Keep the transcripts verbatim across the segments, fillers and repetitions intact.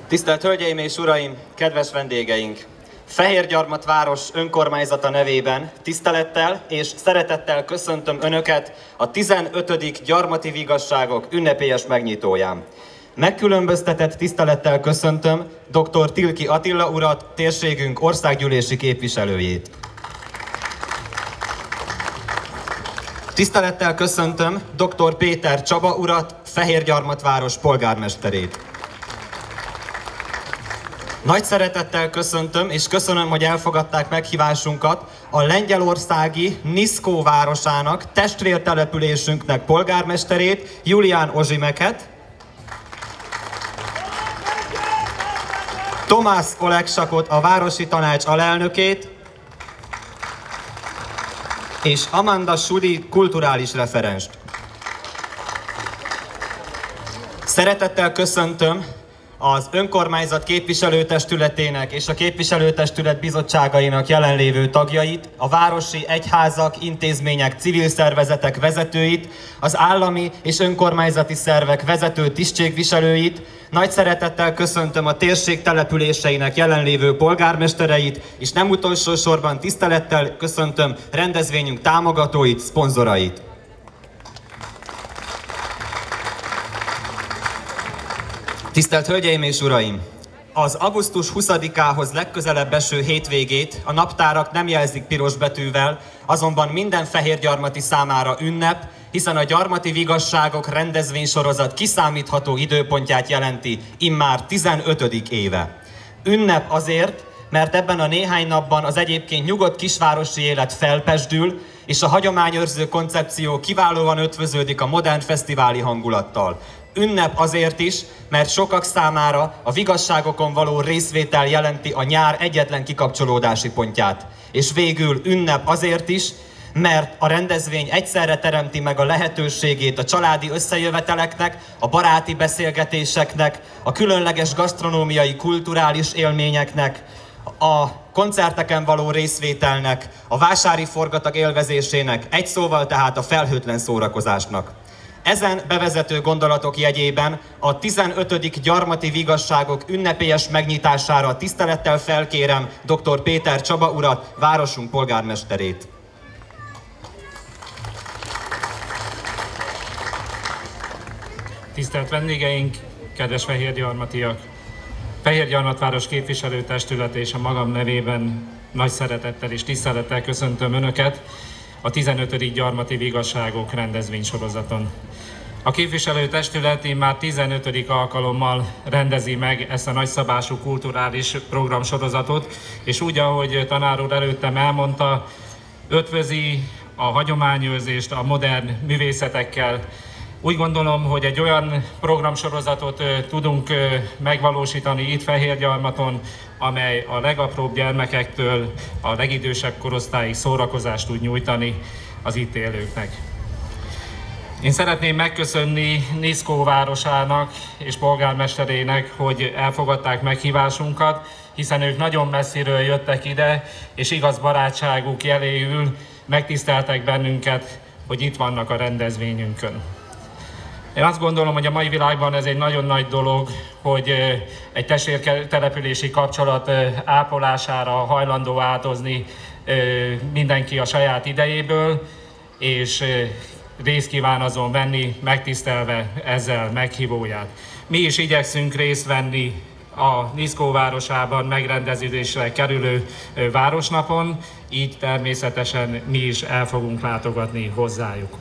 Tisztelt Hölgyeim és Uraim, kedves vendégeink! Fehérgyarmat város önkormányzata nevében tisztelettel és szeretettel köszöntöm Önöket a tizenötödik Gyarmati Vigasságok ünnepélyes megnyitóján. Megkülönböztetett tisztelettel köszöntöm dr. Tilki Attila urat, térségünk országgyűlési képviselőjét. Tisztelettel köszöntöm dr. Péter Csaba urat, Fehérgyarmat város polgármesterét. Nagy szeretettel köszöntöm, és köszönöm, hogy elfogadták meghívásunkat a lengyelországi Niszkó városának, testvértelepülésünknek polgármesterét, Julián Ozsimeket, Tomás Oleksakot, a városi tanács alelnökét, és Amanda Sudi kulturális referenst. Szeretettel köszöntöm az önkormányzat képviselőtestületének és a képviselőtestület bizottságainak jelenlévő tagjait, a városi egyházak, intézmények, civil szervezetek vezetőit, az állami és önkormányzati szervek vezető tisztségviselőit, nagy szeretettel köszöntöm a térség településeinek jelenlévő polgármestereit, és nem utolsó sorban tisztelettel köszöntöm rendezvényünk támogatóit, szponzorait. Tisztelt Hölgyeim és Uraim! Az augusztus huszadikához legközelebb eső hétvégét a naptárak nem jelzik piros betűvel, azonban minden fehérgyarmati számára ünnep, hiszen a Gyarmati Vigasságok rendezvénysorozat kiszámítható időpontját jelenti immár tizenötödik éve. Ünnep azért, mert ebben a néhány napban az egyébként nyugodt kisvárosi élet felpezsdül, és a hagyományőrző koncepció kiválóan ötvöződik a modern fesztiváli hangulattal. Ünnep azért is, mert sokak számára a vigasságokon való részvétel jelenti a nyár egyetlen kikapcsolódási pontját. És végül ünnep azért is, mert a rendezvény egyszerre teremti meg a lehetőségét a családi összejöveteleknek, a baráti beszélgetéseknek, a különleges gasztronómiai, kulturális élményeknek, a koncerteken való részvételnek, a vásári forgatag élvezésének, egy szóval tehát a felhőtlen szórakozásnak. Ezen bevezető gondolatok jegyében a tizenötödik Gyarmati Vigasságok ünnepélyes megnyitására tisztelettel felkérem dr. Péter Csaba urat, városunk polgármesterét. Tisztelt vendégeink, kedves fehérgyarmatiak! Fehérgyarmat város képviselőtestület és a magam nevében nagy szeretettel és tisztelettel köszöntöm Önöket a tizenötödik Gyarmati Vigasságok rendezvénysorozaton. A képviselőtestület már tizenötödik alkalommal rendezi meg ezt a nagyszabású kulturális programsorozatot, és úgy, ahogy tanár úr előttem elmondta, ötvözi a hagyományőrzést a modern művészetekkel. Úgy gondolom, hogy egy olyan programsorozatot tudunk megvalósítani itt Fehérgyarmaton, amely a legapróbb gyermekektől a legidősebb korosztályig szórakozást tud nyújtani az itt élőknek. Én szeretném megköszönni Niszkó városának és polgármesterének, hogy elfogadták meghívásunkat, hiszen ők nagyon messziről jöttek ide, és igaz barátságuk jeléül megtiszteltek bennünket, hogy itt vannak a rendezvényünkön. Én azt gondolom, hogy a mai világban ez egy nagyon nagy dolog, hogy egy testvértelepülési kapcsolat ápolására hajlandó áldozni mindenki a saját idejéből, és részt kíván azon venni, megtisztelve ezzel meghívóját. Mi is igyekszünk részt venni a Niszkó városában megrendezésre kerülő városnapon, így természetesen mi is el fogunk látogatni hozzájuk.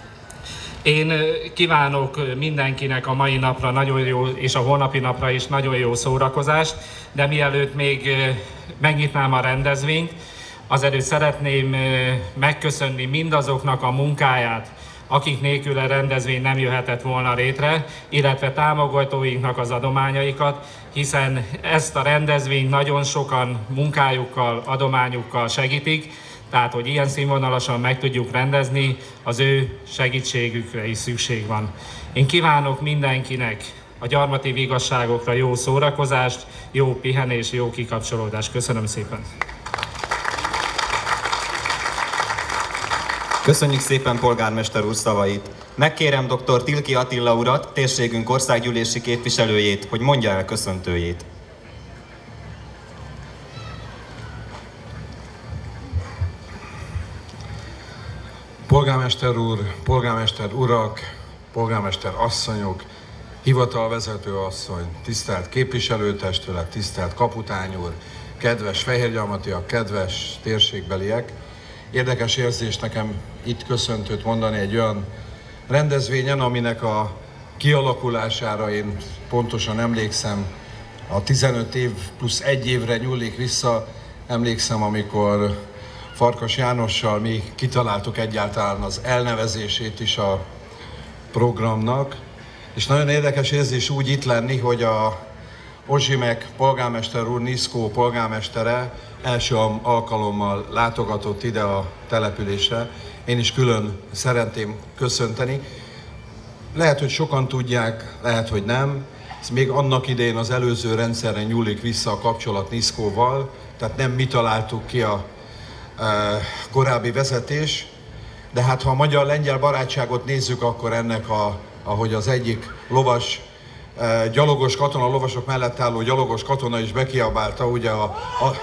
Én kívánok mindenkinek a mai napra nagyon jó, és a holnapi napra is nagyon jó szórakozást, de mielőtt még megnyitnám a rendezvényt, azelőtt szeretném megköszönni mindazoknak a munkáját, akik nélkül a rendezvény nem jöhetett volna létre, illetve támogatóinknak az adományaikat, hiszen ezt a rendezvényt nagyon sokan munkájukkal, adományukkal segítik, tehát, hogy ilyen színvonalasan meg tudjuk rendezni, az ő segítségükre is szükség van. Én kívánok mindenkinek a Gyarmati Vigasságokra jó szórakozást, jó pihenés, jó kikapcsolódást. Köszönöm szépen! Köszönjük szépen polgármester úr szavait. Megkérem dr. Tilki Attila urat, térségünk országgyűlési képviselőjét, hogy mondja el köszöntőjét. Polgármester úr, polgármester urak, polgármester asszonyok, hivatalvezető asszony, tisztelt képviselőtestület, tisztelt kaputány úr, kedves fehérgyarmatiak, kedves térségbeliek! Érdekes érzés nekem itt köszöntőt mondani egy olyan rendezvényen, aminek a kialakulására én pontosan emlékszem, a tizenöt év plusz egy évre nyúlik vissza, emlékszem, amikor Farkas Jánossal mi kitaláltuk egyáltalán az elnevezését is a programnak, és nagyon érdekes érzés úgy itt lenni, hogy a Ozsimek polgármester úr, Niszkó polgármestere első alkalommal látogatott ide a településre. Én is külön szeretném köszönteni. Lehet, hogy sokan tudják, lehet, hogy nem. Ez még annak idején az előző rendszerre nyúlik vissza a kapcsolat Niszkóval, tehát nem mi találtuk ki a e, korábbi vezetés, de hát ha a magyar-lengyel barátságot nézzük, akkor ennek, a, ahogy az egyik lovas, e, gyalogos katona, lovasok mellett álló gyalogos katona is bekiabálta, ugye a, a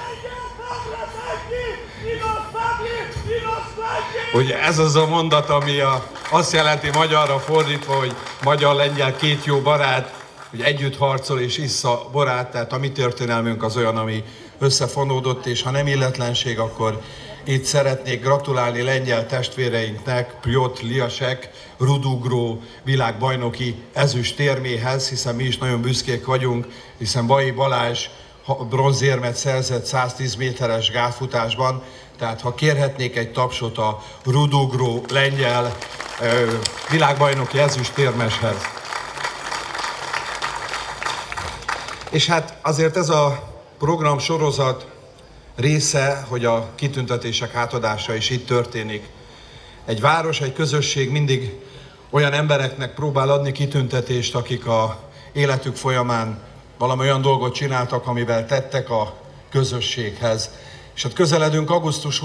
ugye ez az a mondat, ami a, azt jelenti magyarra fordítva, hogy magyar-lengyel két jó barát, hogy együtt harcol és issza borát, tehát a mi történelmünk az olyan, ami összefonódott, és ha nem illetlenség, akkor itt szeretnék gratulálni lengyel testvéreinknek, Piotr Liasek, rudugró világbajnoki ezüstérméhez, hiszen mi is nagyon büszkék vagyunk, hiszen Bai Balázs bronzérmet szerzett száztíz méteres gátfutásban, tehát ha kérhetnék egy tapsot a rudugró lengyel ö, világbajnoki ezüstérmeshez. És hát azért ez a program sorozat része, hogy a kitüntetések átadása is itt történik. Egy város, egy közösség mindig olyan embereknek próbál adni kitüntetést, akik a életük folyamán valami olyan dolgot csináltak, amivel tettek a közösséghez. És hát közeledünk augusztus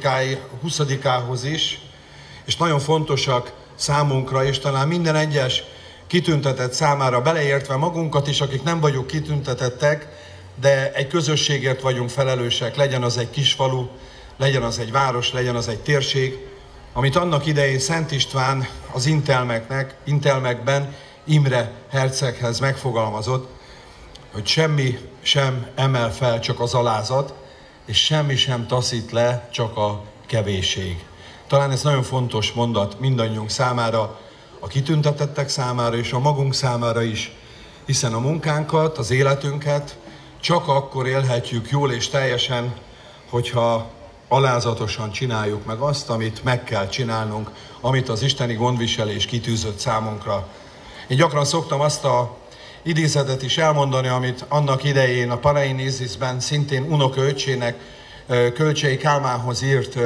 huszadikához is, és nagyon fontosak számunkra, és talán minden egyes kitüntetett számára, beleértve magunkat is, akik nem vagyunk kitüntetettek, de egy közösségért vagyunk felelősek, legyen az egy kisfalu, legyen az egy város, legyen az egy térség, amit annak idején Szent István az intelmeknek, intelmekben Imre herceghez megfogalmazott, hogy semmi sem emel fel, csak az alázat, és semmi sem taszít le, csak a kevésség. Talán ez nagyon fontos mondat mindannyiunk számára, a kitüntetettek számára és a magunk számára is, hiszen a munkánkat, az életünket csak akkor élhetjük jól és teljesen, hogyha alázatosan csináljuk meg azt, amit meg kell csinálnunk, amit az isteni gondviselés kitűzött számunkra. Én gyakran szoktam azt a idézetet is elmondani, amit annak idején a Parainézisben szintén unokaöccsének, Kölcsei Kálmánhoz írt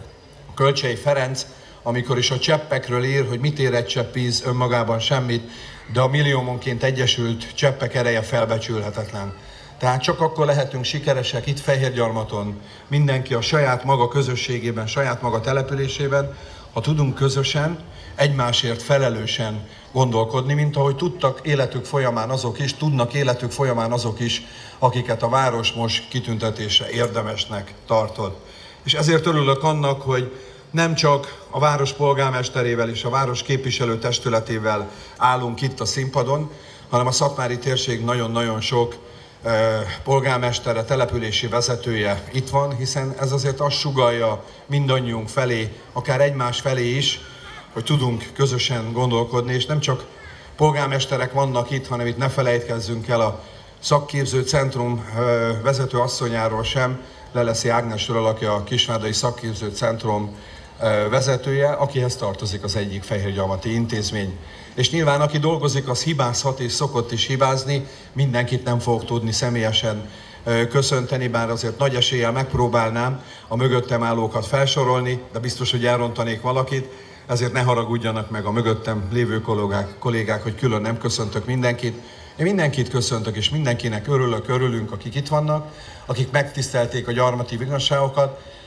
Kölcsei Ferenc, amikor is a cseppekről ír, hogy mit ér egy csepp víz, önmagában semmit, de a milliómonként egyesült cseppek ereje felbecsülhetetlen. Tehát csak akkor lehetünk sikeresek itt Fehérgyarmaton, mindenki a saját maga közösségében, saját maga településében, ha tudunk közösen, egymásért felelősen gondolkodni, mint ahogy tudtak életük folyamán azok is, tudnak életük folyamán azok is, akiket a város most kitüntetésre érdemesnek tartott. És ezért örülök annak, hogy nem csak a város polgármesterével és a város képviselőtestületével állunk itt a színpadon, hanem a szatmári térség nagyon-nagyon sok eh, polgármestere, települési vezetője itt van, hiszen ez azért azt sugallja mindannyiunk felé, akár egymás felé is, hogy tudunk közösen gondolkodni, és nem csak polgármesterek vannak itt, hanem itt ne felejtkezzünk el a szakképző centrum vezető asszonyáról sem, Leleszi Ágnesről, aki a Kisvárdai Szakképző Centrum vezetője, akihez tartozik az egyik fehérgyarmati intézmény. És nyilván aki dolgozik, az hibázhat és szokott is hibázni, mindenkit nem fogok tudni személyesen köszönteni, bár azért nagy eséllyel megpróbálnám a mögöttem állókat felsorolni, de biztos, hogy elrontanék valakit, ezért ne haragudjanak meg a mögöttem lévő kollégák, kollégák, hogy külön nem köszöntök mindenkit. Én mindenkit köszöntök, és mindenkinek örülök, örülünk, akik itt vannak, akik megtisztelték a gyarmati igazságokat.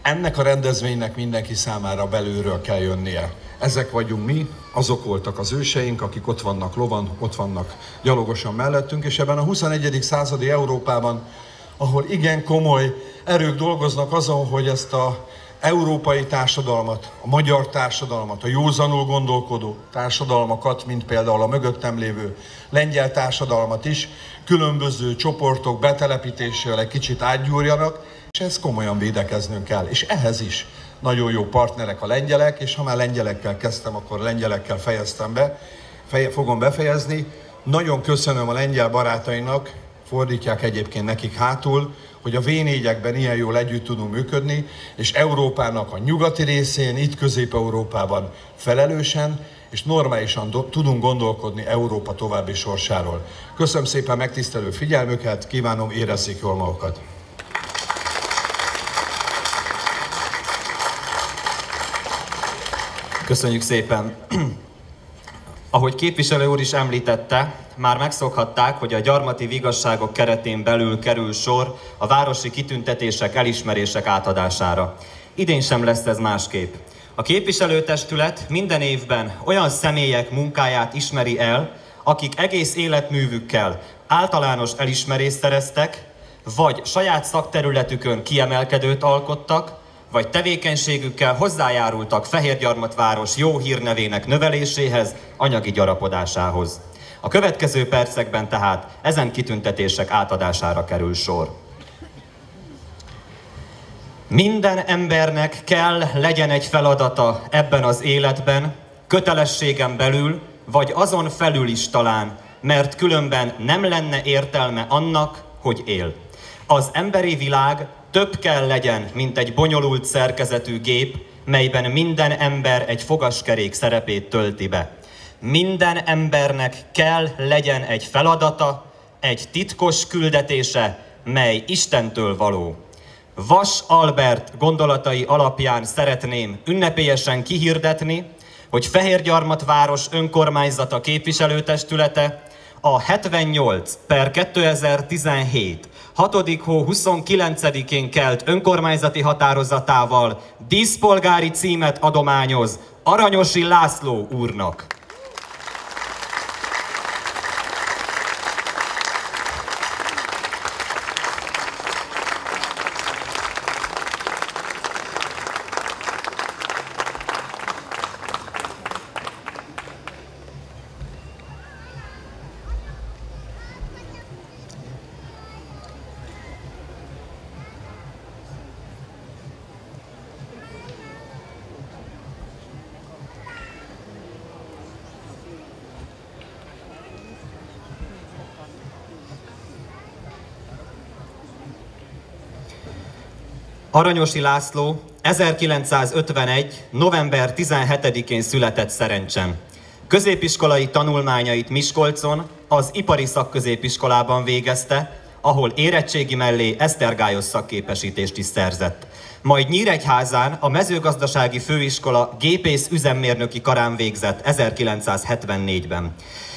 ennek a rendezvénynek mindenki számára belülről kell jönnie. Ezek vagyunk mi, azok voltak az őseink, akik ott vannak lovan, ott vannak gyalogosan mellettünk, és ebben a huszonegyedik századi Európában, ahol igen komoly erők dolgoznak azon, hogy ezt a európai társadalmat, a magyar társadalmat, a józanul gondolkodó társadalmakat, mint például a mögöttem lévő lengyel társadalmat is, különböző csoportok betelepítésével egy kicsit átgyúrjanak, és ezt komolyan védekeznünk kell. És ehhez is nagyon jó partnerek a lengyelek, és ha már lengyelekkel kezdtem, akkor lengyelekkel fejeztem be, feje, fogom befejezni. Nagyon köszönöm a lengyel barátainak, fordítják egyébként nekik hátul, hogy a vé négyekben ilyen jól együtt tudunk működni, és Európának a nyugati részén, itt Közép-Európában felelősen és normálisan do- tudunk gondolkodni Európa további sorsáról. Köszönöm szépen megtisztelő figyelmüket, kívánom, érezzék jól magukat! Köszönjük szépen! Ahogy képviselő úr is említette, már megszokhatták, hogy a gyarmati vigasságok keretén belül kerül sor a városi kitüntetések, elismerések átadására. Idén sem lesz ez másképp. A képviselőtestület minden évben olyan személyek munkáját ismeri el, akik egész életművükkel általános elismerést szereztek, vagy saját szakterületükön kiemelkedőt alkottak, vagy tevékenységükkel hozzájárultak Fehérgyarmatváros jó hírnevének növeléséhez, anyagi gyarapodásához. A következő percekben tehát ezen kitüntetések átadására kerül sor. Minden embernek kell legyen egy feladata ebben az életben, kötelességen belül, vagy azon felül is talán, mert különben nem lenne értelme annak, hogy él. Az emberi világ több kell legyen, mint egy bonyolult szerkezetű gép, melyben minden ember egy fogaskerék szerepét tölti be. Minden embernek kell legyen egy feladata, egy titkos küldetése, mely Istentől való. Vas Albert gondolatai alapján szeretném ünnepélyesen kihirdetni, hogy Fehérgyarmatváros önkormányzata képviselőtestülete a hetvennyolc per kétezer-tizenhét hatodik hó huszonkilencedikén kelt önkormányzati határozatával díszpolgári címet adományoz Aranyosi László úrnak. Aranyosi László ezerkilencszázötvenegy. november tizenhetedikén született Szerencsen. Középiskolai tanulmányait Miskolcon, az Ipari Szakközépiskolában végezte, ahol érettségi mellé esztergályos szakképesítést is szerzett. Majd Nyíregyházán a Mezőgazdasági Főiskola gépész üzemmérnöki karán végzett ezerkilencszázhetvennégyben.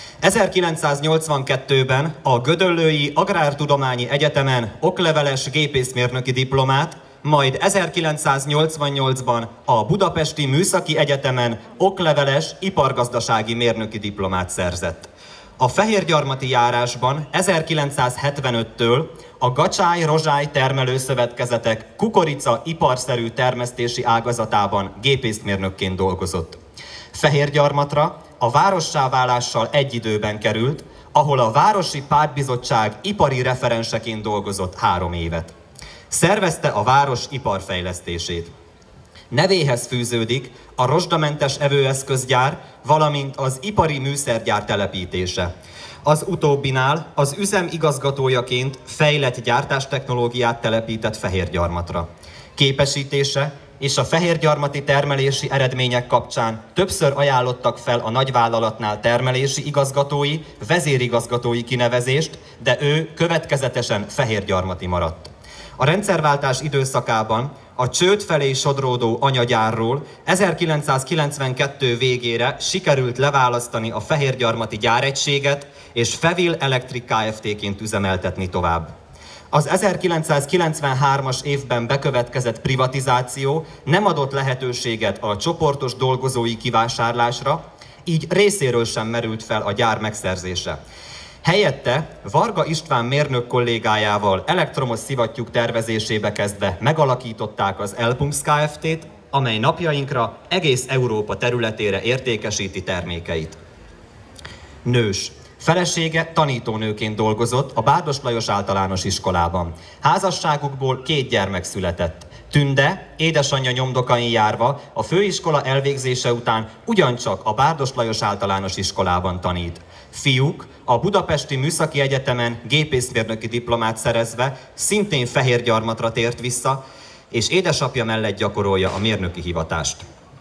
ezerkilencszáznyolcvankettőben a Gödöllői Agrártudományi Egyetemen okleveles gépészmérnöki diplomát, majd ezerkilencszáznyolcvannyolcban a Budapesti Műszaki Egyetemen okleveles ipargazdasági mérnöki diplomát szerzett. A fehérgyarmati járásban ezerkilencszázhetvenöttől a Gacsály-Rozsály termelőszövetkezetek kukorica iparszerű termesztési ágazatában gépészmérnökként dolgozott. Fehérgyarmatra a várossá válással egy időben került, ahol a Városi Pártbizottság ipari referenseként dolgozott három évet. Szervezte a város iparfejlesztését. Nevéhez fűződik a rozsdamentes evőeszközgyár, valamint az ipari műszergyár telepítése. Az utóbbinál az üzem igazgatójaként fejlett gyártástechnológiát telepített Fehérgyarmatra. Képesítése és a fehérgyarmati termelési eredmények kapcsán többször ajánlottak fel a nagyvállalatnál termelési igazgatói, vezérigazgatói kinevezést, de ő következetesen fehérgyarmati maradt. A rendszerváltás időszakában a csőd felé sodródó anyagyárról ezerkilencszázkilencvenkettő végére sikerült leválasztani a fehérgyarmati gyáregységet és Fevil Electric Kft-ként üzemeltetni tovább. Az ezerkilencszázkilencvenhármas évben bekövetkezett privatizáció nem adott lehetőséget a csoportos dolgozói kivásárlásra, így részéről sem merült fel a gyár megszerzése. Helyette Varga István mérnök kollégájával elektromos szivattyúk tervezésébe kezdve megalakították az Elpumps Kft-t, amely napjainkra egész Európa területére értékesíti termékeit. Nős. Felesége tanítónőként dolgozott a Bárdos Lajos Általános Iskolában. Házasságukból két gyermek született. Tünde, édesanyja nyomdokain járva, a főiskola elvégzése után ugyancsak a Bárdos Lajos Általános Iskolában tanít. Fiúk a Budapesti Műszaki Egyetemen gépészmérnöki diplomát szerezve szintén Fehérgyarmatra tért vissza, és édesapja mellett gyakorolja a mérnöki hivatást.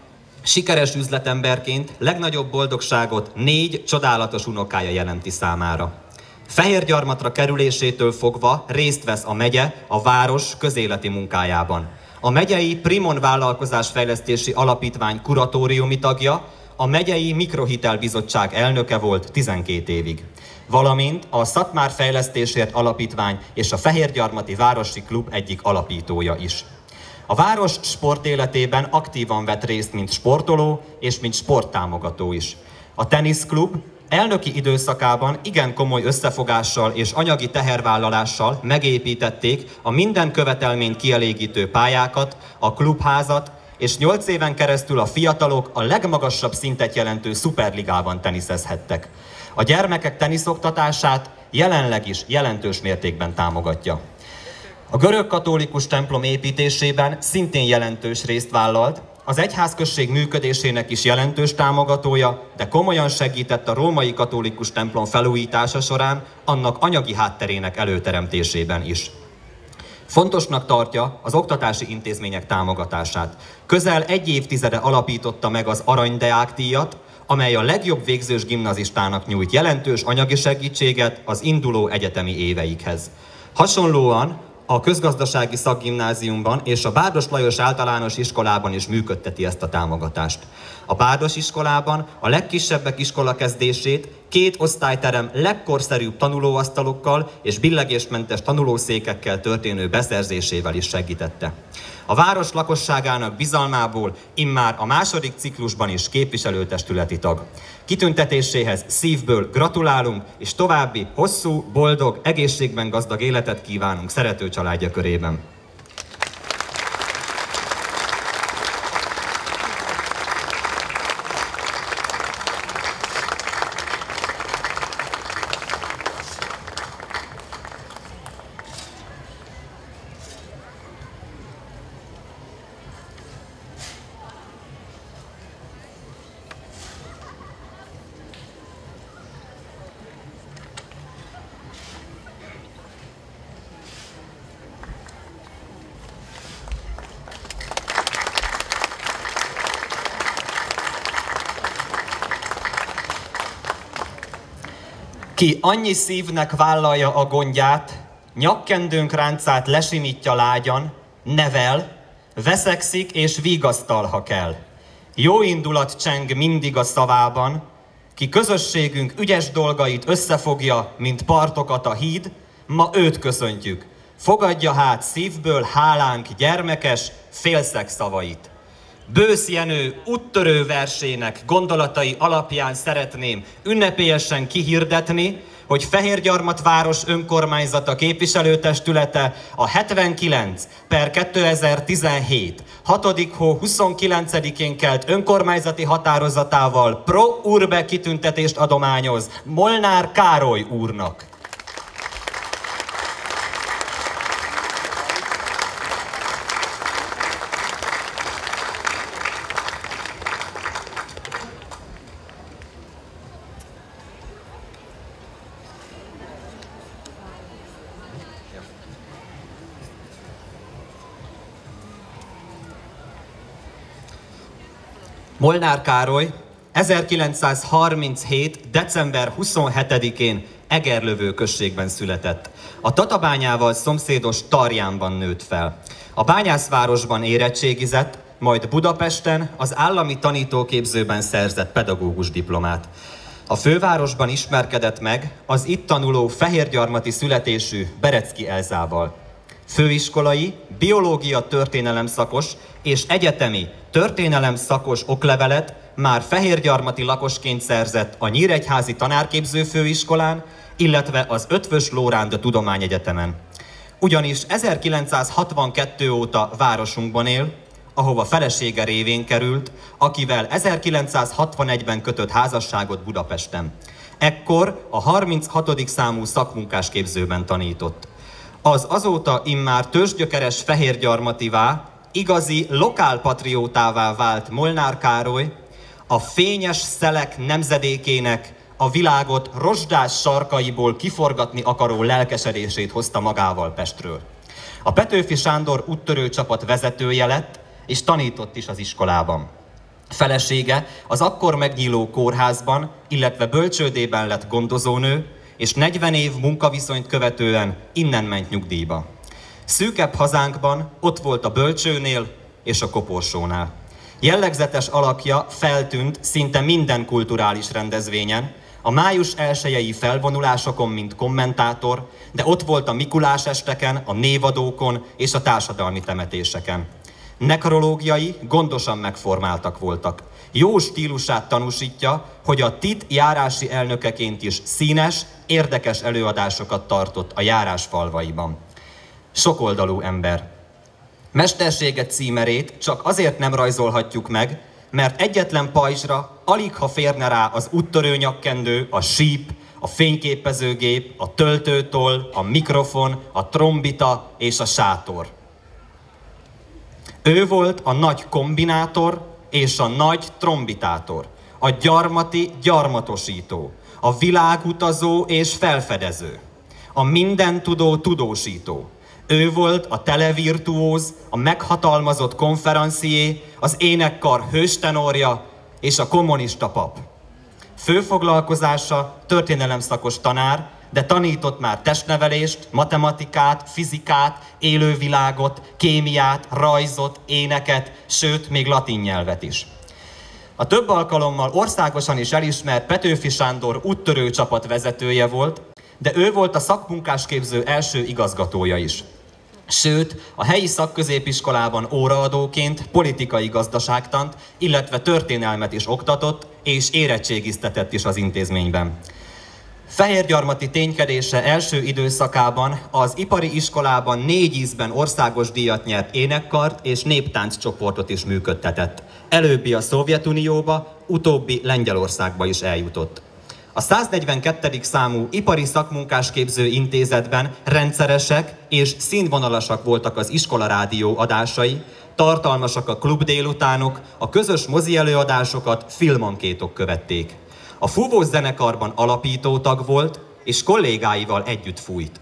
Sikeres üzletemberként legnagyobb boldogságot négy csodálatos unokája jelenti számára. Fehérgyarmatra kerülésétől fogva részt vesz a megye, a város közéleti munkájában. A megyei Primon Vállalkozásfejlesztési Alapítvány kuratóriumi tagja, a megyei Mikrohitelbizottság elnöke volt tizenkét évig. Valamint a Szatmár Fejlesztésért Alapítvány és a Fehérgyarmati Városi Klub egyik alapítója is. A város sportéletében aktívan vett részt, mint sportoló és mint sporttámogató is. A teniszklub elnöki időszakában igen komoly összefogással és anyagi tehervállalással megépítették a minden követelményt kielégítő pályákat, a klubházat, és nyolc éven keresztül a fiatalok a legmagasabb szintet jelentő szuperligában teniszezhettek. A gyermekek teniszoktatását jelenleg is jelentős mértékben támogatja. A görögkatolikus templom építésében szintén jelentős részt vállalt, az egyházközség működésének is jelentős támogatója, de komolyan segített a római katolikus templom felújítása során annak anyagi hátterének előteremtésében is. Fontosnak tartja az oktatási intézmények támogatását. Közel egy évtizede alapította meg az Arany Deák díjat, amely a legjobb végzős gimnazistának nyújt jelentős anyagi segítséget az induló egyetemi éveikhez. Hasonlóan a Közgazdasági Szakgimnáziumban és a Bárdos Lajos Általános Iskolában is működteti ezt a támogatást. A Bárdos iskolában a legkisebbek iskolakezdését két osztályterem legkorszerűbb tanulóasztalokkal és billegésmentes tanulószékekkel történő beszerzésével is segítette. A város lakosságának bizalmából immár a második ciklusban is képviselőtestületi tag. Kitüntetéséhez szívből gratulálunk, és további hosszú, boldog, egészségben gazdag életet kívánunk szerető családja körében. Ki annyi szívnek vállalja a gondját, nyakkendőnk ráncát lesimítja lágyan, nevel, veszekszik és vigasztal, ha kell. Jó indulat cseng mindig a szavában, ki közösségünk ügyes dolgait összefogja, mint partokat a híd, ma őt köszöntjük. Fogadja hát szívből hálánk gyermekes, félszeg szavait. Bősz Jenő úttörő versének gondolatai alapján szeretném ünnepélyesen kihirdetni, hogy Fehérgyarmat város önkormányzata képviselőtestülete a hetvenkilenc per kétezer-tizenhét hatodik hó huszonkilencedikén kelt önkormányzati határozatával Pro Urbe kitüntetést adományoz Molnár Károly úrnak. Molnár Károly ezerkilencszázharminchét. december huszonhetedikén Egerlövő községben született. A Tatabányával szomszédos Tarjánban nőtt fel. A bányászvárosban érettségizett, majd Budapesten az állami tanítóképzőben szerzett pedagógus diplomát. A fővárosban ismerkedett meg az itt tanuló fehérgyarmati születésű Berecki Elzával. Főiskolai, biológia történelem szakos és egyetemi történelem szakos oklevelet már fehérgyarmati lakosként szerzett a Nyíregyházi Tanárképző Főiskolán, illetve az Eötvös Loránd Tudományegyetemen. Ugyanis ezerkilencszázhatvankettő óta városunkban él, ahova felesége révén került, akivel ezerkilencszázhatvanegyben kötött házasságot Budapesten. Ekkor a harminchatodik számú szakmunkásképzőben tanított. Az azóta immár tőzsgyökeres fehérgyarmativá, igazi lokálpatriótává vált Molnár Károly a fényes szelek nemzedékének a világot rozsdás sarkaiból kiforgatni akaró lelkesedését hozta magával Pestről. A Petőfi Sándor úttörő csapat vezetője lett, és tanított is az iskolában. Felesége az akkor megnyíló kórházban, illetve bölcsődében lett gondozónő, és negyven év munkaviszonyt követően innen ment nyugdíjba. Szűkebb hazánkban ott volt a bölcsőnél és a koporsónál. Jellegzetes alakja feltűnt szinte minden kulturális rendezvényen, a május elsejei felvonulásokon, mint kommentátor, de ott volt a Mikulás esteken, a névadókon és a társadalmi temetéseken. Nekrológiai gondosan megformáltak voltak. Jó stílusát tanúsítja, hogy a té i té járási elnökeként is színes, érdekes előadásokat tartott a járás falvaiban. Sokoldalú ember. Mestersége címerét csak azért nem rajzolhatjuk meg, mert egyetlen pajzsra alig ha férne rá az úttörő nyakkendő, a síp, a fényképezőgép, a töltőtoll, a mikrofon, a trombita és a sátor. Ő volt a nagy kombinátor és a nagy trombitátor, a gyarmati gyarmatosító, a világutazó és felfedező, a mindentudó tudósító. Ő volt a televirtuóz, a meghatalmazott konferencié, az énekkar hőstenorja és a kommunista pap. Főfoglalkozása történelemszakos tanár, de tanított már testnevelést, matematikát, fizikát, élővilágot, kémiát, rajzot, éneket, sőt, még latin nyelvet is. A több alkalommal országosan is elismert Petőfi Sándor úttörő csapat vezetője volt, de ő volt a szakmunkásképző első igazgatója is. Sőt, a helyi szakközépiskolában óraadóként politikai gazdaságtant, illetve történelmet is oktatott, és érettségiztetett is az intézményben. Fehérgyarmati ténykedése első időszakában az ipari iskolában négy ízben országos díjat nyert énekkart és néptánc csoportot is működtetett. Előbbi a Szovjetunióba, utóbbi Lengyelországba is eljutott. A száznegyvenkettedik számú ipari szakmunkásképző intézetben rendszeresek és színvonalasak voltak az iskolarádió adásai, tartalmasak a klub délutánok, a közös mozi előadásokat filmankétok követték. A fúvós zenekarban alapítótag volt, és kollégáival együtt fújt.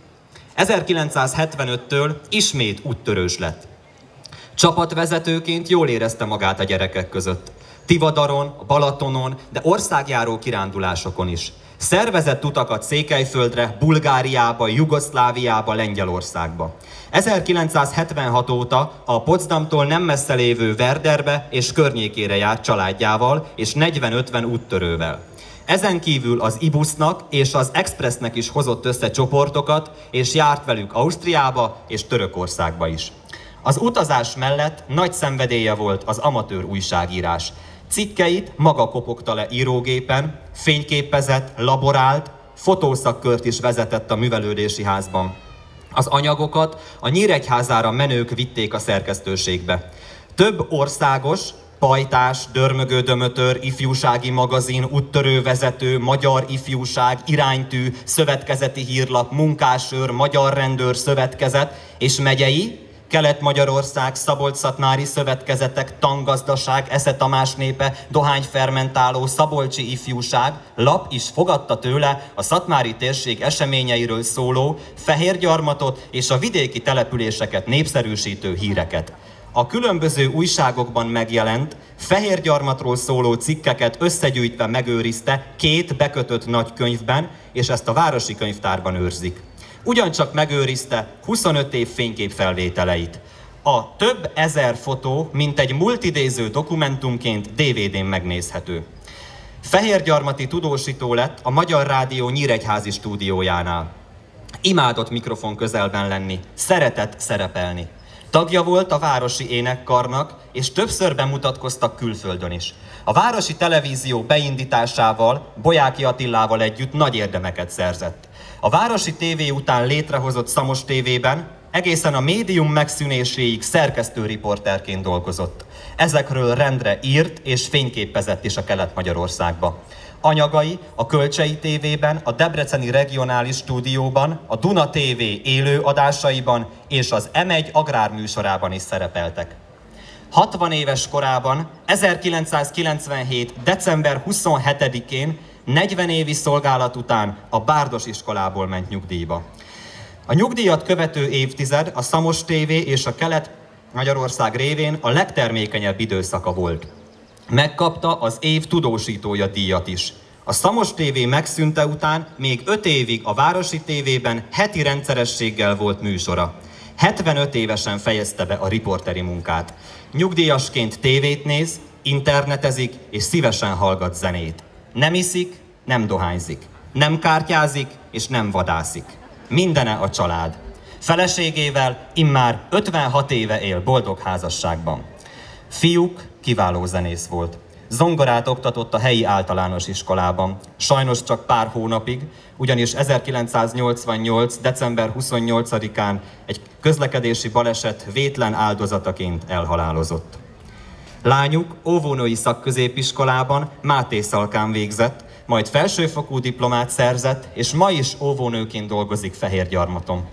ezerkilencszázhetvenöttől ismét úttörős lett. Csapatvezetőként jól érezte magát a gyerekek között. Tivadaron, a Balatonon, de országjáró kirándulásokon is. Szervezett utakat Székelyföldre, Bulgáriába, Jugoszláviába, Lengyelországba. ezerkilencszázhetvenhat óta a Potsdamtól nem messze lévő Werderbe és környékére járt családjával és negyven-ötven úttörővel. Ezen kívül az ibusznak és az Expressnek is hozott össze csoportokat, és járt velük Ausztriába és Törökországba is. Az utazás mellett nagy szenvedélye volt az amatőr újságírás. Cikkeit maga kopogta le írógépen, fényképezett, laborált, fotószakkört is vezetett a művelődési házban. Az anyagokat a Nyíregyházára menők vitték a szerkesztőségbe. Több országos, Pajtás, Dörmögő Dömötör, ifjúsági magazin, úttörővezető, magyar ifjúság, iránytű, szövetkezeti hírlap, munkásőr, magyar rendőr szövetkezet és megyei, Kelet-Magyarország, Szabolcs-Szatmári szövetkezetek, Tangazdaság, Esze Tamás népe, dohányfermentáló, Szabolcsi ifjúság lap is fogadta tőle a szatmári térség eseményeiről szóló, fehérgyarmatot és a vidéki településeket népszerűsítő híreket. A különböző újságokban megjelent, fehérgyarmatról szóló cikkeket összegyűjtve megőrizte két bekötött nagykönyvben, és ezt a városi könyvtárban őrzik. Ugyancsak megőrizte huszonöt év fényképfelvételeit. A több ezer fotó, mint egy multidéző dokumentumként dé vé dén megnézhető. Fehérgyarmati tudósító lett a Magyar Rádió nyíregyházi stúdiójánál. Imádott mikrofon közelben lenni, szeretett szerepelni. Tagja volt a Városi Énekkarnak, és többször bemutatkoztak külföldön is. A Városi Televízió beindításával Bolyáki Attilával együtt nagy érdemeket szerzett. A Városi tévé után létrehozott Szamos tévében egészen a médium megszűnéséig szerkesztőriporterként dolgozott. Ezekről rendre írt és fényképezett is a Kelet-Magyarországba. Anyagai a Kölcsei tévében, a Debreceni Regionális Stúdióban, a Duna tévé élő adásaiban és az em egy agrárműsorában is szerepeltek. hatvan éves korában, ezerkilencszázkilencvenhét. december huszonhetedikén, negyven évi szolgálat után a Bárdos iskolából ment nyugdíjba. A nyugdíjat követő évtized a Szamos tévé és a Kelet-Magyarország révén a legtermékenyebb időszaka volt. Megkapta az év tudósítója díjat is. A Szamos tévé megszűnte után még öt évig a Városi tévében heti rendszerességgel volt műsora. hetvenöt évesen fejezte be a riporteri munkát. Nyugdíjasként tévét néz, internetezik és szívesen hallgat zenét. Nem iszik, nem dohányzik. Nem kártyázik és nem vadászik. Mindene a család. Feleségével immár ötvenhat éve él boldog házasságban. Fiúk kiváló zenész volt. Zongorát oktatott a helyi általános iskolában. Sajnos csak pár hónapig, ugyanis ezerkilencszáznyolcvannyolc. december huszonnyolcadikán egy közlekedési baleset vétlen áldozataként elhalálozott. Lányuk óvónői szakközépiskolában Máté Szalkán végzett, majd felsőfokú diplomát szerzett, és ma is óvónőként dolgozik Fehérgyarmaton.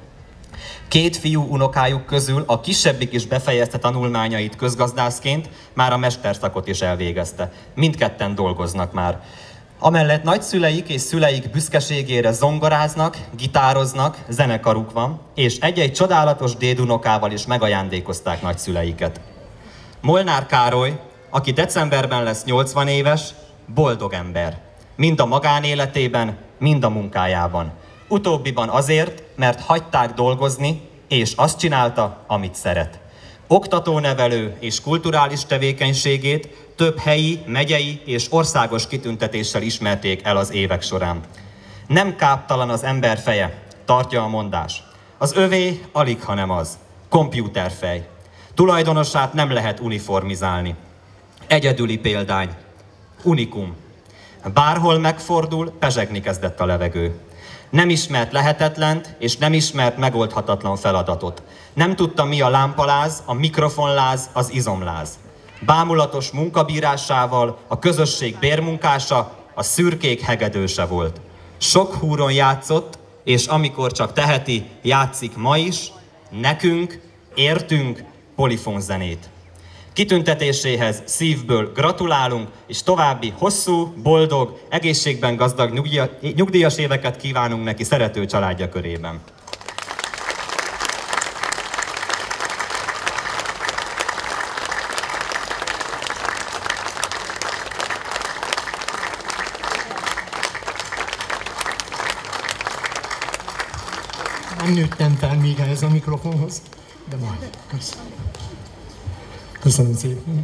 Két fiú unokájuk közül a kisebbik is befejezte tanulmányait közgazdászként, már a mesterszakot is elvégezte. Mindketten dolgoznak már. Amellett nagyszüleik és szüleik büszkeségére zongoráznak, gitároznak, zenekaruk van, és egy-egy csodálatos dédunokával is megajándékozták nagyszüleiket. Molnár Károly, aki decemberben lesz nyolcvan éves, boldog ember. Mind a magánéletében, mind a munkájában. Utóbbiban azért, mert hagyták dolgozni, és azt csinálta, amit szeret. Oktatónevelő és kulturális tevékenységét több helyi, megyei és országos kitüntetéssel ismerték el az évek során. Nem káptalan az ember feje, tartja a mondás. Az övé alig, hanem az. Kompjúterfej. Tulajdonosát nem lehet uniformizálni. Egyedüli példány. Unikum. Bárhol megfordul, pezsegni kezdett a levegő. Nem ismert lehetetlent, és nem ismert megoldhatatlan feladatot. Nem tudta, mi a lámpaláz, a mikrofonláz, az izomláz. Bámulatos munkabírásával a közösség bérmunkása, a szürkék hegedőse volt. Sok húron játszott, és amikor csak teheti, játszik ma is, nekünk, értünk polifonzenét. Kitüntetéséhez szívből gratulálunk, és további hosszú, boldog, egészségben gazdag nyugdíja, nyugdíjas éveket kívánunk neki szerető családja körében. Nem nőttem fel még ehhez a mikrofonhoz, de majd. Köszönöm. Köszönöm szépen.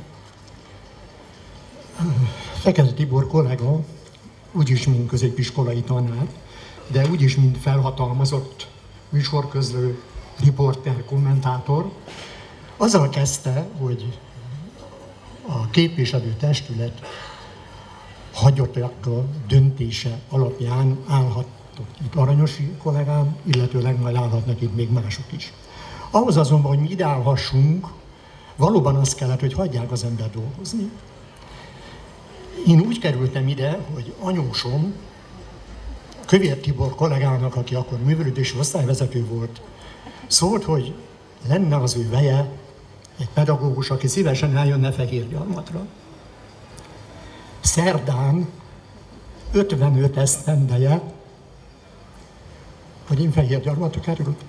Fekete Tibor kollega, úgyis mint középiskolai tanár, de úgyis mint felhatalmazott műsorközlő, riporter, kommentátor, azzal kezdte, hogy a képviselőtestület hagyottak a döntése alapján állhatnak itt Aranyosi kollégám, illetőleg majd állhatnak itt még mások is. Ahhoz azonban, hogy mi ide állhassunk, valóban az kellett, hogy hagyják az ember dolgozni. Én úgy kerültem ide, hogy anyósom, Kövér Tibor kollégának, aki akkor művelődési osztályvezető volt, szólt, hogy lenne az ő veje egy pedagógus, aki szívesen eljönne Fehérgyarmatra. Szerdán ötvenöt esztendeje, hogy én Fehérgyarmatra kerültem.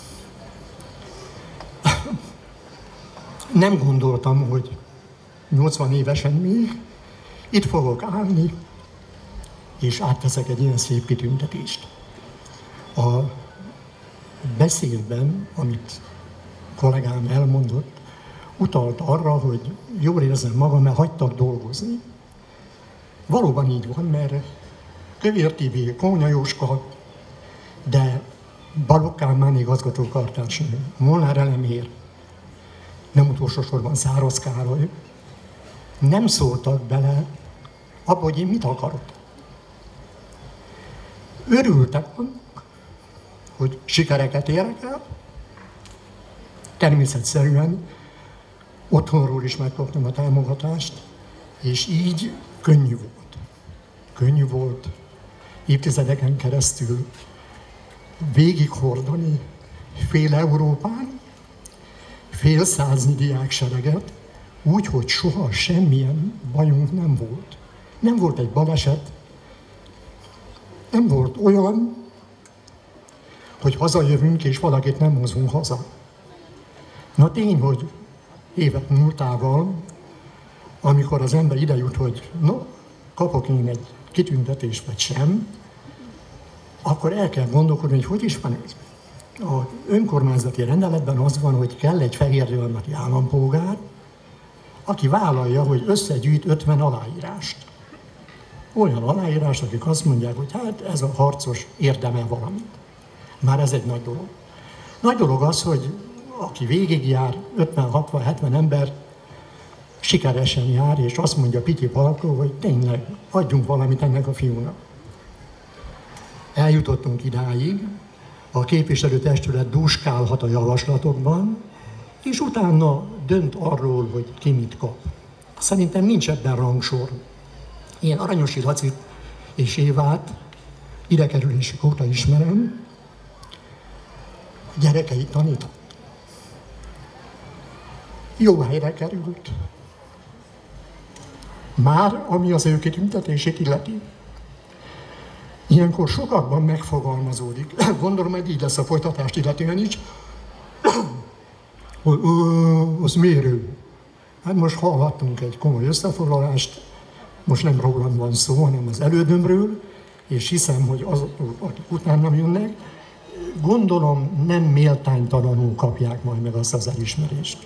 Nem gondoltam, hogy nyolcvan évesen még itt fogok állni, és átveszek egy ilyen szép kitüntetést. A beszédben, amit kollégám elmondott, utalt arra, hogy jól érzem magam, mert hagytak dolgozni. Valóban így van, mert Kövér Tibi, Kónya Jóska, de Balogh Kálmán igazgatókartársnő, Molnár Elemér, nem utolsó sorban Száraz Károly, nem szóltak bele abba, hogy én mit akarok. Örültek annak, hogy sikereket érek el, természetszerűen otthonról is megkaptam a támogatást, és így könnyű volt. Könnyű volt évtizedeken keresztül végighordani fél Európán, fél száznyi diáksereget, úgy, hogy soha semmilyen bajunk nem volt. Nem volt egy baleset, nem volt olyan, hogy hazajövünk és valakit nem hozunk haza. Na tény, hogy évek múltával, amikor az ember ide jut, hogy no, kapok én egy kitüntetést vagy sem, akkor el kell gondolkodni, hogy hogy is van ez. Az önkormányzati rendeletben az van, hogy kell egy fehérgyarmati állampolgár, aki vállalja, hogy összegyűjt ötven aláírást. Olyan aláírás, akik azt mondják, hogy hát ez a harcos érdemel valamit. Már ez egy nagy dolog. Nagy dolog az, hogy aki végigjár, ötven, hatvan, hetven ember sikeresen jár, és azt mondja Pityi Palkó, hogy tényleg adjunk valamit ennek a fiúnak. Eljutottunk idáig, a képviselőtestület dúskálhat a javaslatokban, és utána dönt arról, hogy ki mit kap. Szerintem nincs ebben rangsor. Én Aranyosi Lacit és Évát idekerülésük óta ismerem, gyerekeit tanított. Jó helyre került. Már ami az ő kitüntetését illeti. Ilyenkor sokakban megfogalmazódik, gondolom, hogy így lesz a folytatást illetően is, hogy az mérő. Hát most hallhattunk egy komoly összefoglalást, most nem rólam van szó, hanem az elődömről, és hiszem, hogy azok, akik utánam jönnek, gondolom nem méltánytalanul kapják majd meg azt az elismerést.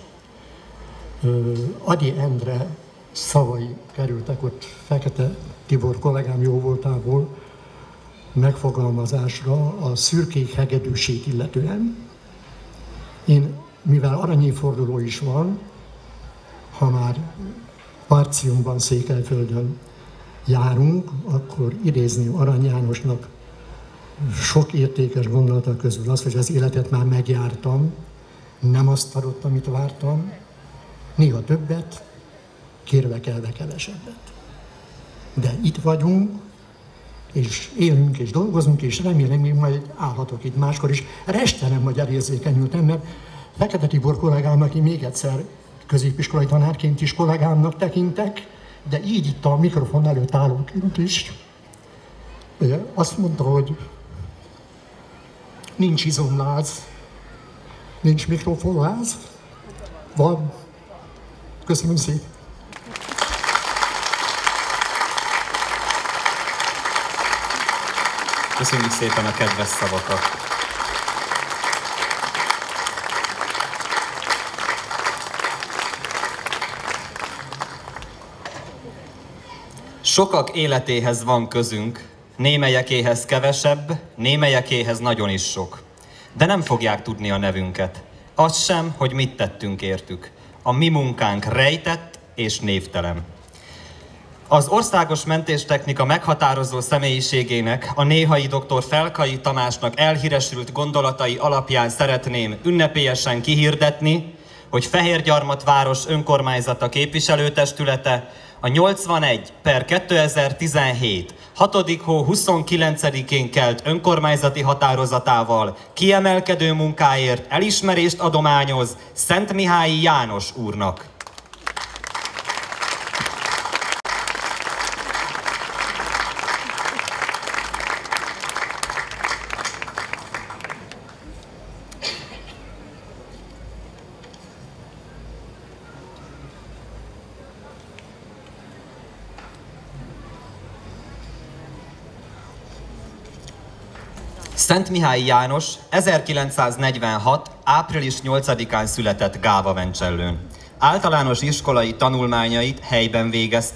Ady Endre szavai kerültek ott Fekete Tibor kollégám jó voltából megfogalmazásra a szürkék hegedűsét illetően. Én, mivel aranyévforduló is van, ha már Partiumban, Székelyföldön járunk, akkor idézném Arany Jánosnak sok értékes gondolata közül az, hogy az életet már megjártam, nem azt adott, amit vártam, néha többet, kérve kelve kevesebbet. De itt vagyunk, és élünk, és dolgozunk, és remélem, még majd állhatok itt máskor is. Restenem, hogy elérzékenyültem, mert Fekete Tibor kollégám, aki még egyszer középiskolai tanárként is kollégámnak tekintek, de így itt a mikrofon előtt állóként is, azt mondta, hogy nincs izomláz, nincs mikrofonláz, van. Köszönöm szépen. Köszönjük szépen a kedves szavakat. Sokak életéhez van közünk, némelyekéhez kevesebb, némelyekéhez nagyon is sok. De nem fogják tudni a nevünket. Az sem, hogy mit tettünk értük. A mi munkánk rejtett és névtelen. Az országos mentéstechnika meghatározó személyiségének, a néhai dr. Felkai Tamásnak elhíresült gondolatai alapján szeretném ünnepélyesen kihirdetni, hogy Fehérgyarmat város önkormányzata képviselőtestülete a nyolcvanegy per kétezer-tizenhét hatodik hó huszonkilencedikén kelt önkormányzati határozatával kiemelkedő munkáért elismerést adományoz Szentmihályi János úrnak. Szentmihályi János ezerkilencszáznegyvenhat. április nyolcadikán született Gáva Vencsellőn. Általános iskolai tanulmányait helyben végezte,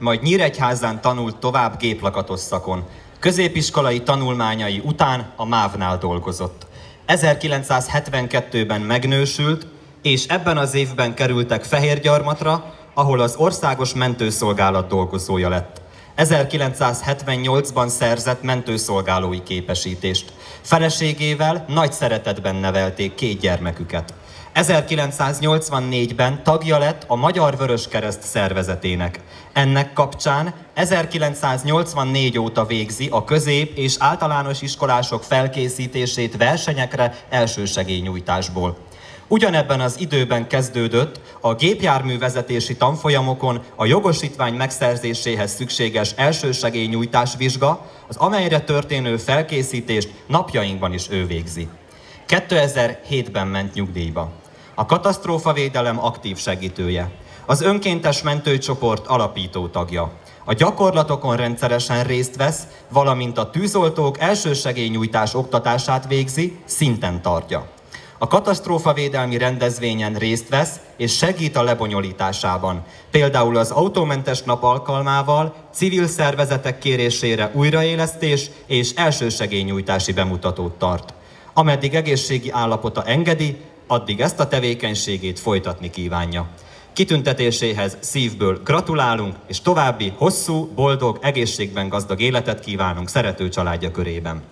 majd Nyíregyházán tanult tovább géplakatos szakon. Középiskolai tanulmányai után a mávnál dolgozott. ezerkilencszázhetvenkettőben megnősült, és ebben az évben kerültek Fehérgyarmatra, ahol az Országos Mentőszolgálat dolgozója lett. ezerkilencszázhetvennyolcban szerzett mentőszolgálói képesítést. Feleségével nagy szeretetben nevelték két gyermeküket. ezerkilencszáznyolcvannégyben tagja lett a Magyar Vöröskereszt szervezetének. Ennek kapcsán ezerkilencszáznyolcvannégy óta végzi a közép- és általános iskolások felkészítését versenyekre elsősegélynyújtásból. Ugyanebben az időben kezdődött a gépjárművezetési tanfolyamokon a jogosítvány megszerzéséhez szükséges elsősegélynyújtás vizsga, az amelyre történő felkészítést napjainkban is ő végzi. kétezer-hétben ment nyugdíjba. A katasztrófavédelem aktív segítője. Az önkéntes mentőcsoport alapító tagja. A gyakorlatokon rendszeresen részt vesz, valamint a tűzoltók elsősegélynyújtás oktatását végzi, szinten tartja. A katasztrófavédelmi rendezvényen részt vesz és segít a lebonyolításában. Például az autómentes nap alkalmával civil szervezetek kérésére újraélesztés és elsősegélynyújtási bemutatót tart. Ameddig egészségi állapota engedi, addig ezt a tevékenységét folytatni kívánja. Kitüntetéséhez szívből gratulálunk, és további hosszú, boldog, egészségben gazdag életet kívánunk szerető családja körében.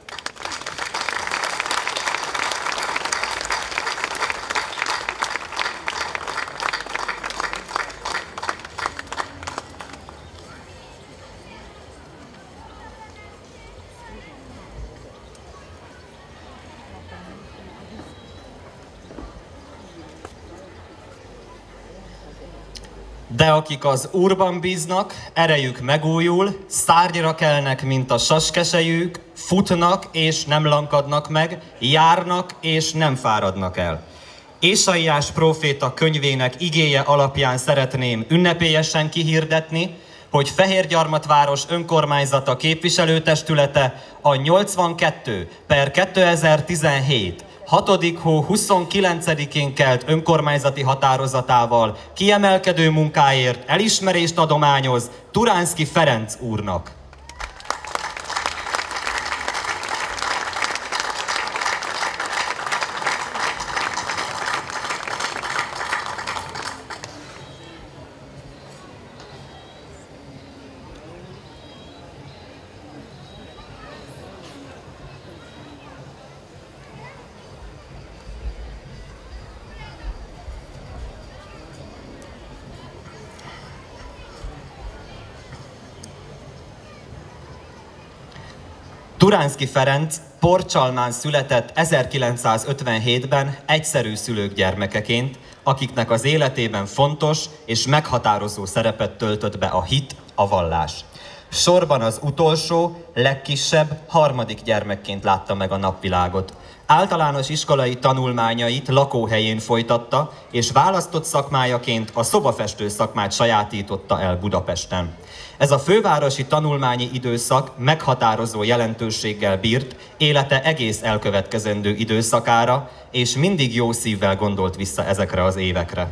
De akik az Úrban bíznak, erejük megújul, szárnyra kelnek, mint a saskesejük, futnak és nem lankadnak meg, járnak és nem fáradnak el. Ésaiás próféta könyvének igéje alapján szeretném ünnepélyesen kihirdetni, hogy Fehérgyarmatváros önkormányzata képviselőtestülete a nyolcvankettő per kétezer-tizenhét hatodik hó huszonkilencedikén kelt önkormányzati határozatával kiemelkedő munkáért elismerést adományoz Turánszky Ferenc úrnak. Turánszky Ferenc Porcsalmán született ezerkilencszázötvenhétben egyszerű szülők gyermekeként, akiknek az életében fontos és meghatározó szerepet töltött be a hit, a vallás. Sorban az utolsó, legkisebb, harmadik gyermekként látta meg a napvilágot. Általános iskolai tanulmányait lakóhelyén folytatta, és választott szakmájaként a szobafestő szakmát sajátította el Budapesten. Ez a fővárosi tanulmányi időszak meghatározó jelentőséggel bírt élete egész elkövetkezendő időszakára, és mindig jó szívvel gondolt vissza ezekre az évekre.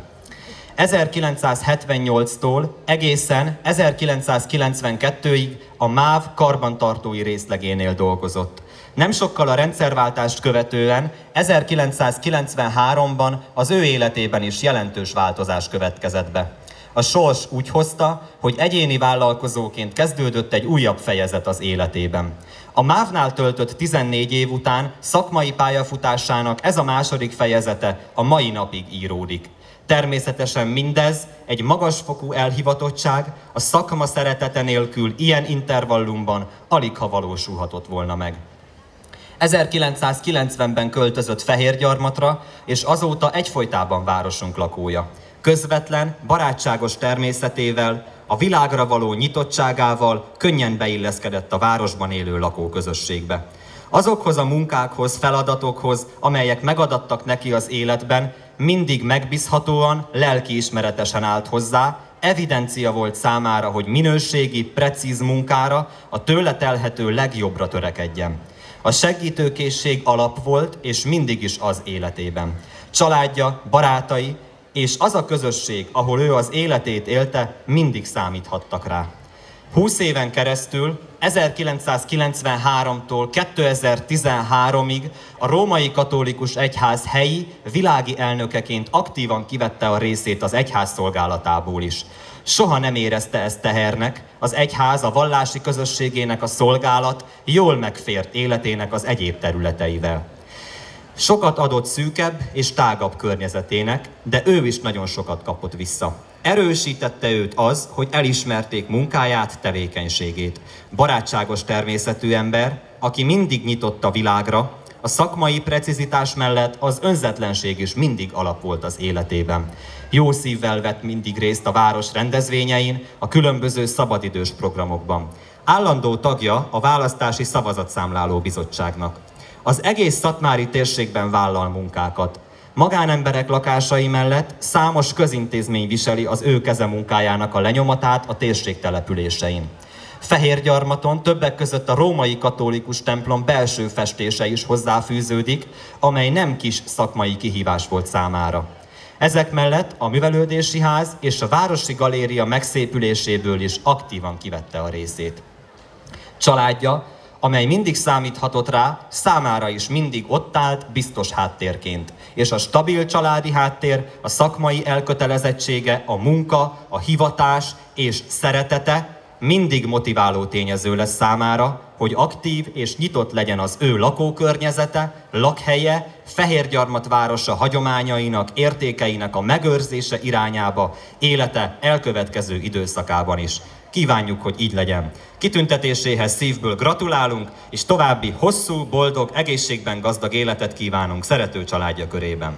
ezerkilencszázhetvennyolctól egészen ezerkilencszázkilencvenkettőig a MÁV karbantartói részlegénél dolgozott. Nem sokkal a rendszerváltást követően ezerkilencszázkilencvenháromban az ő életében is jelentős változás következett be. A sors úgy hozta, hogy egyéni vállalkozóként kezdődött egy újabb fejezet az életében. A mávnál töltött tizennégy év után szakmai pályafutásának ez a második fejezete a mai napig íródik. Természetesen mindez egy magasfokú elhivatottság, a szakma szeretete nélkül ilyen intervallumban aligha valósulhatott volna meg. ezerkilencszázkilencvenben költözött Fehérgyarmatra, és azóta egyfolytában városunk lakója. Közvetlen, barátságos természetével, a világra való nyitottságával könnyen beilleszkedett a városban élő lakóközösségbe. Azokhoz a munkákhoz, feladatokhoz, amelyek megadattak neki az életben, mindig megbízhatóan, lelkiismeretesen állt hozzá, evidencia volt számára, hogy minőségi, precíz munkára, a tőle telhető legjobbra törekedjen. A segítőkészség alap volt, és mindig is az életében. Családja, barátai, és az a közösség, ahol ő az életét élte, mindig számíthattak rá. húsz éven keresztül, ezerkilencszázkilencvenháromtól kétezer-tizenháromig a római katolikus egyház helyi, világi elnökeként aktívan kivette a részét az egyház szolgálatából is. Soha nem érezte ezt tehernek, az egyház a vallási közösségének a szolgálat jól megfért életének az egyéb területeivel. Sokat adott szűkebb és tágabb környezetének, de ő is nagyon sokat kapott vissza. Erősítette őt az, hogy elismerték munkáját, tevékenységét. Barátságos természetű ember, aki mindig nyitott a világra, a szakmai precizitás mellett az önzetlenség is mindig alap volt az életében. Jó szívvel vett mindig részt a város rendezvényein, a különböző szabadidős programokban. Állandó tagja a Választási Szavazatszámláló Bizottságnak. Az egész szatmári térségben vállal munkákat. Magánemberek lakásai mellett számos közintézmény viseli az ő kezemunkájának a lenyomatát a térség településein. Fehérgyarmaton többek között a római katolikus templom belső festése is hozzáfűződik, amely nem kis szakmai kihívás volt számára. Ezek mellett a művelődési ház és a városi galéria megszépüléséből is aktívan kivette a részét. Családja, amely mindig számíthatott rá, számára is mindig ott állt biztos háttérként. És a stabil családi háttér, a szakmai elkötelezettsége, a munka, a hivatás és szeretete mindig motiváló tényező lesz számára, hogy aktív és nyitott legyen az ő lakókörnyezete, lakhelye, Fehérgyarmat városa hagyományainak, értékeinek a megőrzése irányába, élete elkövetkező időszakában is. Kívánjuk, hogy így legyen. Kitüntetéséhez szívből gratulálunk, és további hosszú, boldog, egészségben gazdag életet kívánunk szerető családja körében.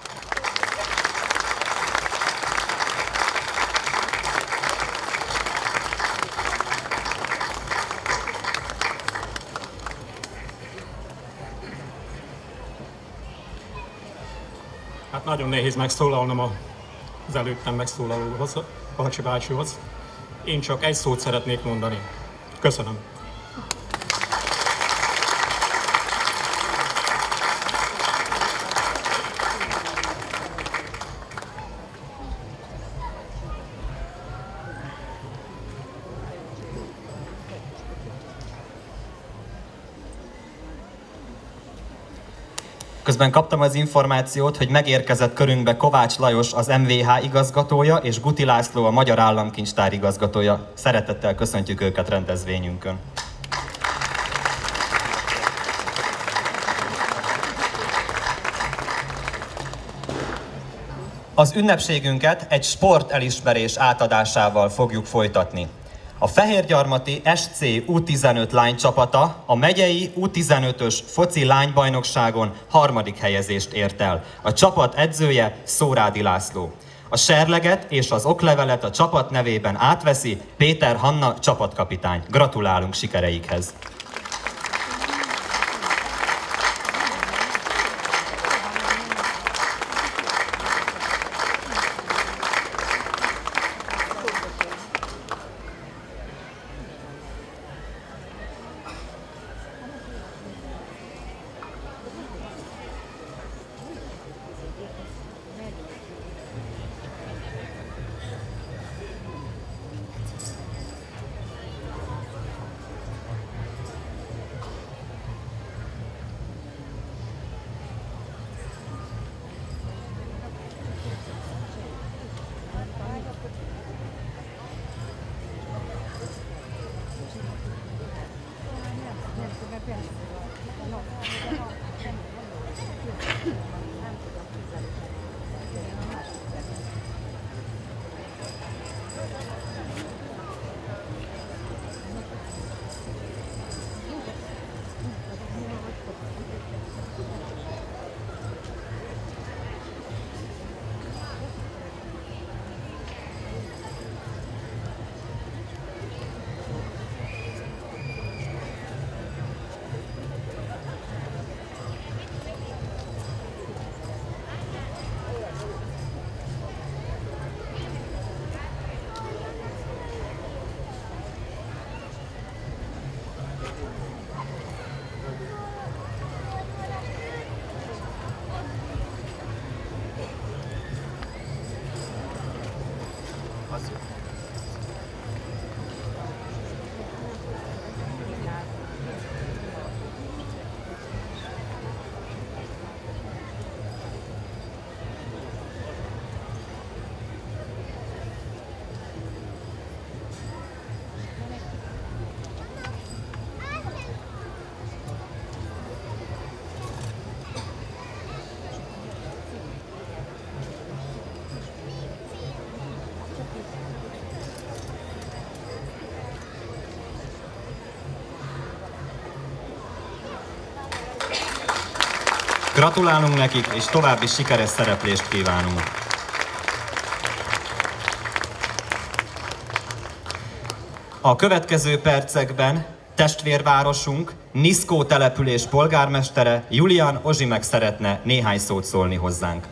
Hát nagyon nehéz megszólalnom az előttem megszólalóhoz, Balcsi bácsihoz. Én csak egy szót szeretnék mondani. Köszönöm. Közben kaptam az információt, hogy megérkezett körünkbe Kovács Lajos, az em vé há igazgatója, és Guti László, a Magyar Államkincstár igazgatója. Szeretettel köszöntjük őket rendezvényünkön. Az ünnepségünket egy sportelismerés átadásával fogjuk folytatni. A fehérgyarmati es cé U tizenöt lánycsapata a megyei U tizenötös foci lánybajnokságon harmadik helyezést ért el. A csapat edzője Szórádi László. A serleget és az oklevelet a csapat nevében átveszi Péter Hanna csapatkapitány. Gratulálunk sikereikhez! Gratulálunk nekik, és további sikeres szereplést kívánunk. A következő percekben testvérvárosunk, Niszkó település polgármestere Julian Ozsimek szeretne néhány szót szólni hozzánk.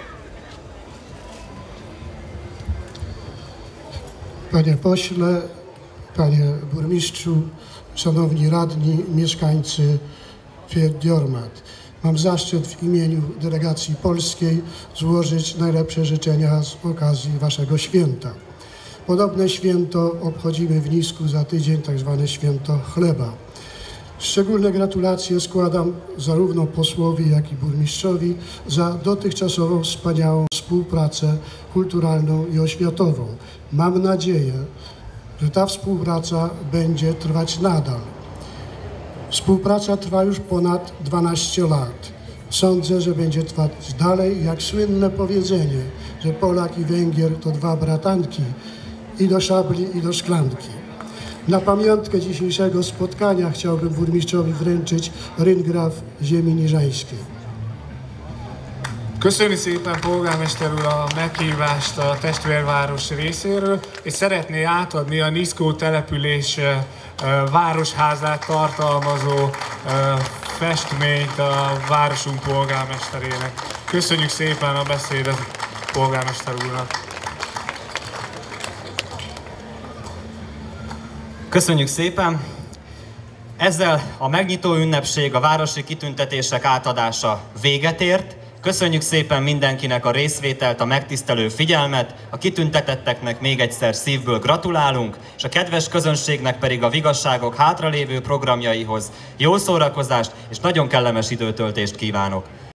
Panie pośle, panie burmistrzu, szanowni radni, mieszkańcy Fier-Diormat. Mam zaszczyt w imieniu delegacji polskiej złożyć najlepsze życzenia z okazji waszego święta. Podobne święto obchodzimy w Nisku za tydzień, tak zwane święto chleba. Szczególne gratulacje składam zarówno posłowi, jak i burmistrzowi za dotychczasową wspaniałą współpracę kulturalną i oświatową. Mam nadzieję, że ta współpraca będzie trwać nadal. Współpraca trwa już ponad dwanaście lat. Sądzę, że będzie trwać dalej, jak słynne powiedzenie, że Polak i Węgier to dwa bratanki, i do szabli, i do szklanki. Na pamiątkę dzisiejszego spotkania chciałbym burmistrzowi wręczyć ryngraf ziemi niżańskiej. Köszönjük szépen, polgármester úr, a meghívást a testvérváros részéről, és szeretné átadni a Niszkó település városházát tartalmazó festményt a városunk polgármesterének. Köszönjük szépen a beszédet polgármester úrnak. Köszönjük szépen! Ezzel a megnyitó ünnepség, a városi kitüntetések átadása véget ért. Köszönjük szépen mindenkinek a részvételt, a megtisztelő figyelmet, a kitüntetetteknek még egyszer szívből gratulálunk, és a kedves közönségnek pedig a Vigasságok hátralévő programjaihoz jó szórakozást és nagyon kellemes időtöltést kívánok!